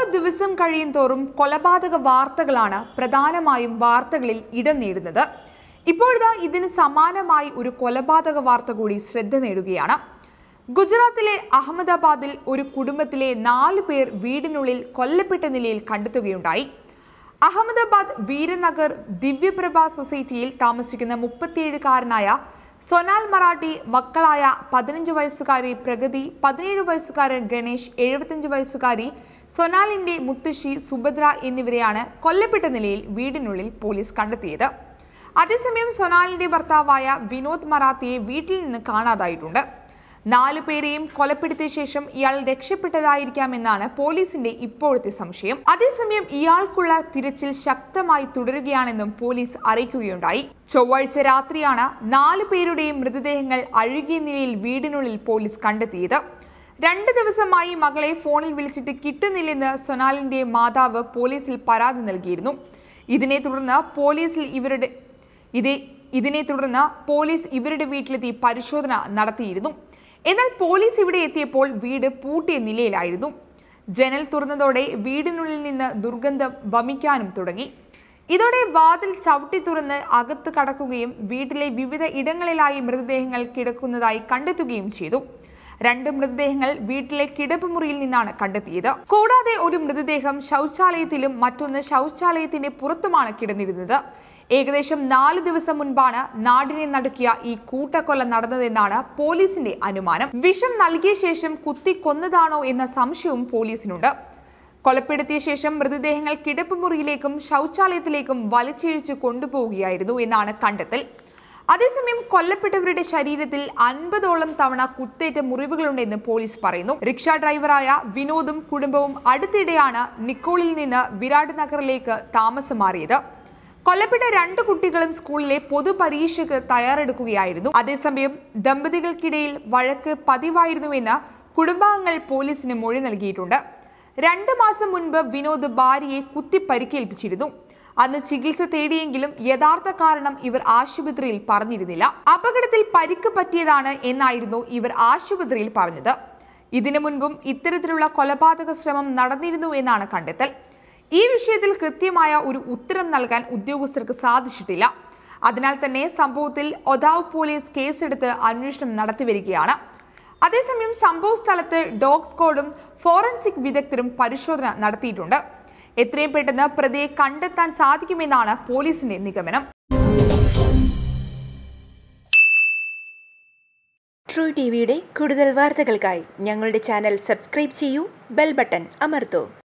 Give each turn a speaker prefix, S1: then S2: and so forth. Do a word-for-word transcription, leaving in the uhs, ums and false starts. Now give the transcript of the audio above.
S1: ദിവസം കഴിയും തോറും കൊലപാതക വാർത്തകളാണ് പ്രധാനമായും വാർത്തകളിൽ ഇടം നേടുന്നത്. ഇപ്പോഴിതാ ഇതിന് സമാനമായി ഒരു കൊലപാതക വാർത്ത കൂടി ശ്രദ്ധ നേടുകയാണ്. ഗുജറാത്തിലെ അഹമ്മദാബാദിൽ ഒരു കുടുംബത്തിലെ നാല് പേർ വീടിനുള്ളിൽ കൊല്ലപ്പെട്ട നിലയിൽ കണ്ടെത്തുകയുണ്ടായി. അഹമ്മദാബാദ് വീരനഗർ ദിവ്യപ്രഭ സൊസൈറ്റിയിൽ താമസിക്കുന്ന മുപ്പത്തിയേഴുകാരനായ സൊനാൽ മറാഠി, മക്കളായ പതിനഞ്ച് വയസ്സുകാരി പ്രഗതി, പതിനേഴ് വയസ്സുകാരൻ ഗണേഷ്, എഴുപത്തിയഞ്ച് വയസ്സുകാരി സൊനാലിന്റെ മുത്തശ്ശി സുഭദ്ര എന്നിവരെയാണ് കൊല്ലപ്പെട്ട നിലയിൽ വീടിനുള്ളിൽ പോലീസ് കണ്ടെത്തിയത്. അതേസമയം സൊനാലിന്റെ ഭർത്താവായ വിനോദ് മറാത്തിയെ വീട്ടിൽ നിന്ന് കാണാതായിട്ടുണ്ട്. നാലു പേരെയും കൊലപ്പെടുത്തിയ ശേഷം ഇയാൾ രക്ഷപ്പെട്ടതായിരിക്കാമെന്നാണ് പോലീസിന്റെ ഇപ്പോഴത്തെ സംശയം. അതേസമയം ഇയാൾക്കുള്ള തിരച്ചിൽ ശക്തമായി തുടരുകയാണെന്നും പോലീസ് അറിയിക്കുകയുണ്ടായി. ചൊവ്വാഴ്ച രാത്രിയാണ് നാലു പേരുടെയും മൃതദേഹങ്ങൾ അഴുകിയ നിലയിൽ വീടിനുള്ളിൽ പോലീസ് കണ്ടെത്തിയത്. രണ്ട് ദിവസമായി മകളെ ഫോണിൽ വിളിച്ചിട്ട് കിട്ടുന്നില്ലെന്ന് സൊനാലിന്റെ മാതാവ് പോലീസിൽ പരാതി നൽകിയിരുന്നു. ഇതിനെ തുടർന്ന് പോലീസിൽ ഇവരുടെ ഇതേ ഇതിനെ തുടർന്ന് പോലീസ് ഇവരുടെ വീട്ടിലെത്തി പരിശോധന നടത്തിയിരുന്നു. എന്നാൽ പോലീസ് ഇവിടെ എത്തിയപ്പോൾ വീട് പൂട്ടിയ നിലയിലായിരുന്നു. ജനൽ തുറന്നതോടെ വീടിനുള്ളിൽ നിന്ന് ദുർഗന്ധം വമിക്കാനും തുടങ്ങി. ഇതോടെ വാതിൽ ചവിട്ടി തുറന്ന് അകത്ത് കടക്കുകയും വീട്ടിലെ വിവിധ ഇടങ്ങളിലായി മൃതദേഹങ്ങൾ കിടക്കുന്നതായി കണ്ടെത്തുകയും ചെയ്തു. രണ്ട് മൃതദേഹങ്ങൾ വീട്ടിലെ കിടപ്പുമുറിയിൽ നിന്നാണ് കണ്ടെത്തിയത്. കൂടാതെ ഒരു മൃതദേഹം ശൗചാലയത്തിലും മറ്റൊന്ന് ശൗചാലയത്തിന്റെ പുറത്തുമാണ് കിടന്നിരുന്നത്. ഏകദേശം നാല് ദിവസം മുൻപാണ് നാടിനെ നടുക്കിയ ഈ കൂട്ടക്കൊല നടന്നതെന്നാണ് പോലീസിന്റെ അനുമാനം. വിഷം നൽകിയ ശേഷം കുത്തി കൊന്നതാണോ എന്ന സംശയവും പോലീസിനുണ്ട്. കൊലപ്പെടുത്തിയ ശേഷം മൃതദേഹങ്ങൾ കിടപ്പുമുറിയിലേക്കും ശൗചാലയത്തിലേക്കും വലിച്ചിഴിച്ച് കൊണ്ടുപോവുകയായിരുന്നു എന്നാണ് കണ്ടെത്തൽ. അതേസമയം കൊല്ലപ്പെട്ടവരുടെ ശരീരത്തിൽ അൻപതോളം തവണ കുത്തേറ്റ മുറിവുകളുണ്ടെന്ന് പോലീസ് പറയുന്നു. റിക്ഷ ഡ്രൈവറായ വിനോദും കുടുംബവും അടുത്തിടെയാണ് നിക്കോളിൽ നിന്ന് വിരാട് നഗറിലേക്ക് താമസം മാറിയത്. കൊല്ലപ്പെട്ട രണ്ട് കുട്ടികളും സ്കൂളിലെ പൊതുപരീക്ഷയ്ക്ക് തയ്യാറെടുക്കുകയായിരുന്നു. അതേസമയം ദമ്പതികൾക്കിടയിൽ വഴക്ക് പതിവായിരുന്നുവെന്ന് കുടുംബാംഗങ്ങൾ പോലീസിന് മൊഴി നൽകിയിട്ടുണ്ട്. രണ്ടു മാസം മുൻപ് വിനോദ് ഭാര്യയെ കുത്തി പരിക്കേൽപ്പിച്ചിരുന്നു. അന്ന് ചികിത്സ തേടിയെങ്കിലും യഥാർത്ഥ കാരണം ഇവർ ആശുപത്രിയിൽ പറഞ്ഞിരുന്നില്ല. അപകടത്തിൽ പരിക്ക് പറ്റിയതാണ് എന്നായിരുന്നു ഇവർ ആശുപത്രിയിൽ പറഞ്ഞത്. ഇതിനു മുൻപും ഇത്തരത്തിലുള്ള കൊലപാതക ശ്രമം നടന്നിരുന്നു എന്നാണ് കണ്ടെത്തൽ. ഈ വിഷയത്തിൽ കൃത്യമായ ഒരു ഉത്തരം നൽകാൻ ഉദ്യോഗസ്ഥർക്ക് സാധിച്ചിട്ടില്ല. അതിനാൽ തന്നെ സംഭവത്തിൽ ഒതാവ് പോലീസ് കേസെടുത്ത് അന്വേഷണം നടത്തിവരികയാണ്. അതേസമയം സംഭവ സ്ഥലത്ത് ഡോഗ് സ്ക്വാഡും ഫോറൻസിക് വിദഗ്ധരും പരിശോധന നടത്തിയിട്ടുണ്ട്. എത്രയും പെട്ടെന്ന് പ്രതിയെ കണ്ടെത്താൻ സാധിക്കുമെന്നാണ് പോലീസിന്റെ നിഗമനം.
S2: ട്രൂ ടിവിയുടെ കൂടുതൽ വാർത്തകൾക്കായി ഞങ്ങളുടെ ചാനൽ സബ്സ്ക്രൈബ് ചെയ്യൂ, ബെൽ ബട്ടൺ അമർത്തൂ.